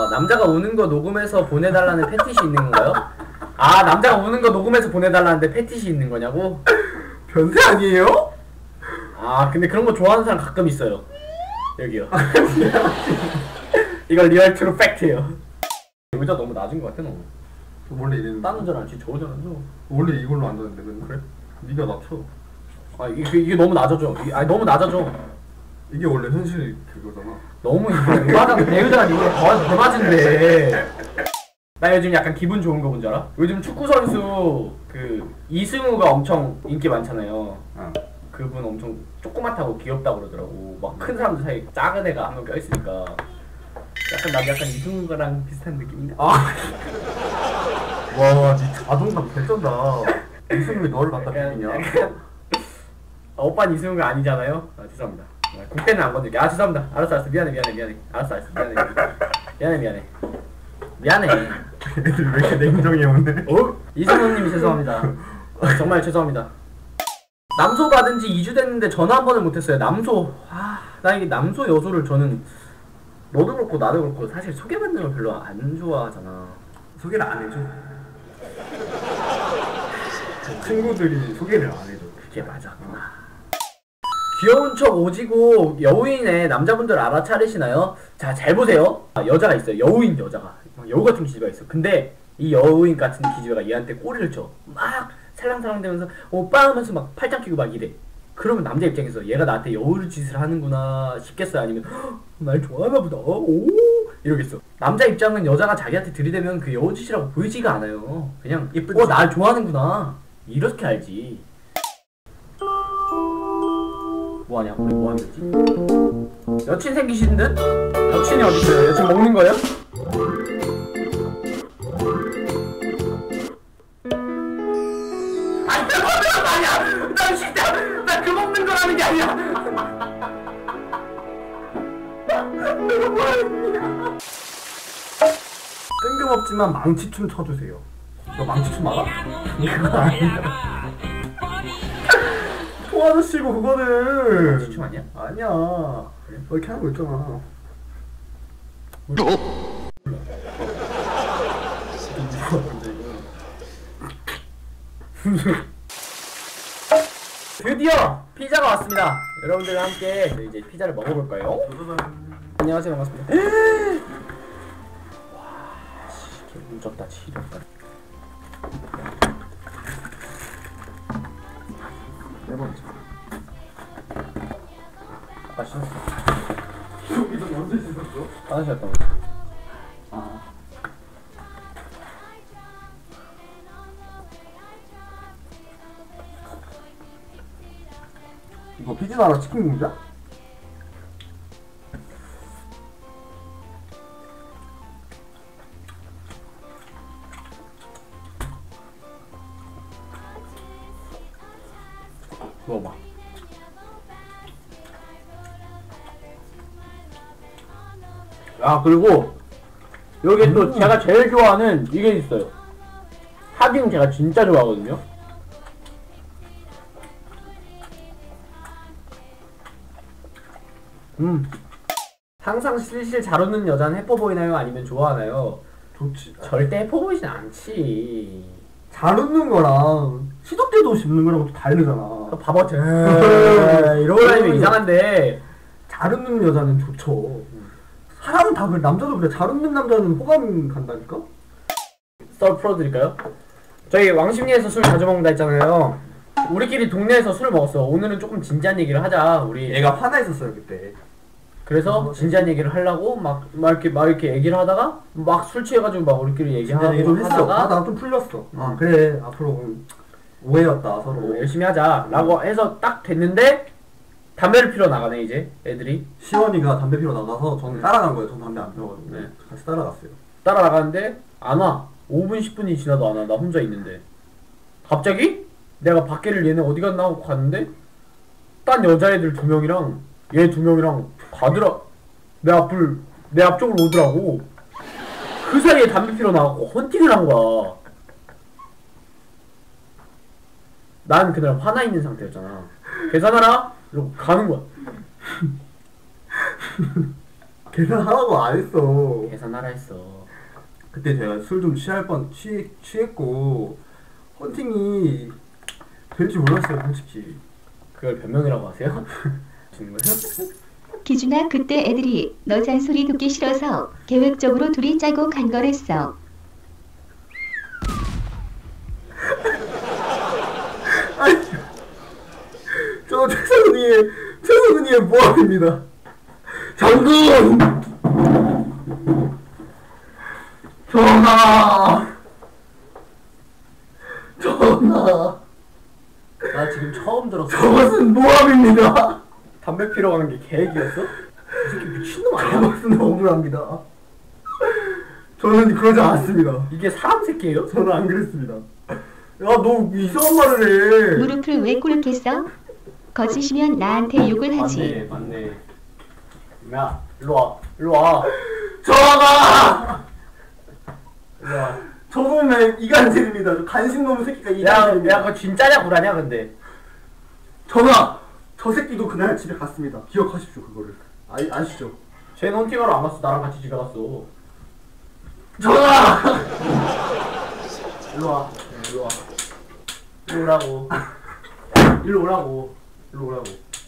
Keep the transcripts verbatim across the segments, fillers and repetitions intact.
아, 남자가 우는 거 녹음해서 보내달라는 패티시 있는 건가요? 아, 남자가 우는 거 녹음해서 보내달라는데 패티시 있는 거냐고? 변태 아니에요? 아, 근데 그런 거 좋아하는 사람 가끔 있어요. 여기요. 이거 리얼 트루 팩트예요. 의자 너무 낮은 거 같아, 너무. 원래 이랬는데. 딴 의자는 안 치, 저 의자는 줘. 원래 이걸로 앉았는데 맨날. 그래? 네가 낮춰. 아, 이게, 이게 너무 낮아져. 이게, 아니, 너무 낮아져. 이게 원래 현실 그거잖아. 너무 이거 대마자, 내 의자가 이거 더 대맞은데. 나 요즘 약간 기분 좋은 거 뭔지 알아? 요즘 축구 선수 그 이승우가 엄청 인기 많잖아요. 어. 그분 엄청 조그맣다고 귀엽다고 그러더라고. 막 큰 사람들 사이에 작은 애가 한 명 껴있으니까 약간 나도 약간 이승우랑 비슷한 느낌인가? 아. 와, 니 자존감 개쩐다. 이승우이 너를 갖다 비비냐? 아, 오빠는 이승우가 아니잖아요? 아, 죄송합니다. 아, 국대는 안 건들게. 아, 죄송합니다. 알았어, 알았어. 미안해, 미안해, 미안해. 알았어, 알았어. 미안해, 미안해. 미안해, 미안해. 미안해. 애들 왜 이렇게 냉정해 오늘? 어? 이승우님이 죄송합니다. 정말 죄송합니다. 남소 받은 지 이 주 됐는데 전화 한 번을 못했어요. 남소. 아, 나 이게 남소 여소를 저는 너도 그렇고 나도 그렇고 사실 소개받는 걸 별로 안 좋아하잖아. 소개를 안 해줘. 친구들이 소개를 안 해줘. 그게 맞았구나. 귀여운 척 오지고 여우인의 남자분들 알아차리시나요? 자, 잘 보세요. 아, 여자가 있어요. 여우인 여자가. 여우 같은 기집애가 있어. 근데 이 여우인 같은 기집애가 얘한테 꼬리를 쳐. 막 살랑살랑 대면서 오빠 하면서 막 팔짱 끼고 막 이래. 그러면 남자 입장에서 얘가 나한테 여우 짓을 하는구나 싶겠어요? 아니면 날 좋아하나 보다. 오 이러겠어. 남자 입장은 여자가 자기한테 들이대면 그 여우 짓이라고 보이지가 않아요. 그냥 어, 날 좋아하는구나 이렇게 알지. 뭐하냐? 우리 뭐하는 거지? 여친 생기신 듯? 여친이 어딨어요? 여친 먹는 거예요? 아니 그 먹는 거 아니야! 나 진짜 나 그 먹는 거라는 게 아니야! 내가 뭐하는 거야? 뜬금없지만 망치춤 쳐주세요. 너 망치춤 알아? 그거 아니야. 토아저씨고 그거는 추춤 아니야? 아니야. 그래? 너 이렇게 하는 거 있잖아. 드디어 피자가 왔습니다. 여러분들과 함께 저희 이제 피자를 먹어볼 거예요. 안녕하세요, 반갑습니다. 와, 씨, 무섭다, 지렸다. 네 번째. 아, 씻었어. 여기도 언제 씻었어? 화장실 갔다 아. 이거 피지나라 치킨 공장? 먹어봐. 아, 그리고 여기 또 음. 제가 제일 좋아하는 이게 있어요. 하딩 제가 진짜 좋아하거든요. 음. 항상 실실 잘 웃는 여자는 해퍼 보이나요? 아니면 좋아하나요? 좋지. 절대 해퍼 보이진 않지. 잘 웃는 거랑 시도 때도 씹는 거랑 또 다르잖아. 바보 같아. 이러고 다니면 이상한데. 잘 웃는 여자는 좋죠. 사람은 다 그래. 남자도 그래. 잘 웃는 남자는 호감 간다니까? 썰 풀어드릴까요? 저희 왕십리에서 술 자주 먹는다 했잖아요. 우리끼리 동네에서 술 먹었어. 오늘은 조금 진지한 얘기를 하자. 우리 얘가 화나 있었어요 그때. 그래서 진지한 얘기를 하려고 막, 막 이렇게 막 이렇게 얘기를 하다가 막 술 취해가지고 막 우리끼리 얘기하고 얘기 좀 했어. 하다가 아, 나 좀 풀렸어. 음. 아 그래 앞으로 오해였다 서로. 뭐 열심히 하자라고 해서 딱 됐는데 담배를 피러 나가네 이제 애들이. 시원이가 담배 피러 나가서 저는 따라간 거예요. 전 담배 안 피워가지고 네. 같이 따라갔어요. 따라 나가는데 안 와. 오 분 십 분이 지나도 안 와. 나 혼자 있는데 갑자기 내가 밖에를 얘네 어디 갔나 하고 갔는데 딴 여자애들 두 명이랑 얘 두 명이랑 가더라. 내 앞을 내 앞쪽으로 오더라고. 그 사이에 담배 피러 나가고 헌팅을 한 거야. 난 그날 화나 있는 상태였잖아. 계산하라? 이러고 가는 거야. 계산하라고 안 했어. 계산하라 했어. 그때 제가 술 좀 취할 뻔 취 취했고 헌팅이 될지 몰랐어요 솔직히. 그걸 변명이라고 하세요? 주는 거예요? 기준아 그때 애들이 너 잔소리 듣기 싫어서 계획적으로 둘이 짜고 간 거랬어. 아니 저 최선은이의 최선은이의 모함입니다. 장군 전하 전하 나 지금 처음 들었어. 저것은 모함입니다. 담배 피러 가는 게 계획이었어? 이 새끼 미친놈 아니야? 저것은 억울합니다. 저는 그러지 않았습니다. 이게 사람 새끼예요? 저는 안 그랬습니다. 야 너 이상한 말을 해. 무릎을 왜 꿇게 써? 거짓이면 나한테 욕을 하지. 맞네 맞네. 야 일로 와 일로 와 전하 일로 와. 저놈의 이간질입니다. 저 간신놈 새끼가 야, 이간질입니다. 야, 그거 진짜냐 구라냐 근데? 전하 저 새끼도 그날 집에 갔습니다. 기억하십시오 그거를. 아, 아시죠? 쟤는 헌팅하러 안 갔어. 나랑 같이 집에 갔어. 전하 일로 와. 네, 일로 와. 일로 오라고. 일로 오라고. 일로 오라고.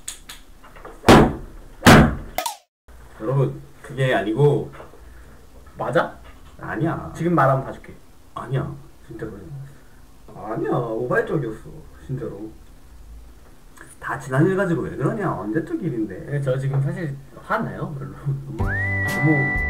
여러분 그게 아니고 맞아? 아니야. 지금 말하면 봐줄게. 아니야 진짜로. 아니야 오발적이었어 진짜로. 다 지난 일 가지고 왜 그러냐. 언제적 일인데. 네, 저 지금 사실 화나요 별로. 너무